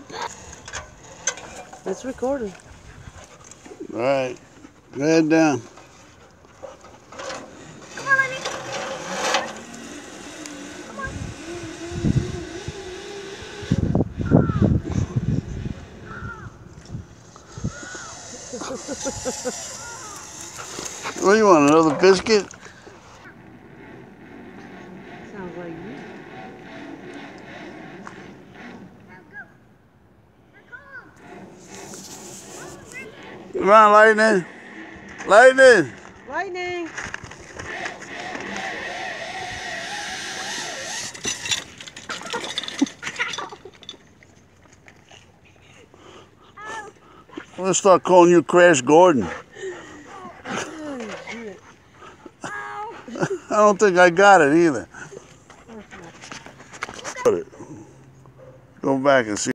It's recording. All right, go ahead down. Come on, Lenny. Come on. What do you want, another biscuit? Sounds like you. Come on, Lightning. Lightning. Lightning. I'm gonna start calling you Crash Gordon. I don't think I got it either. Go back and see.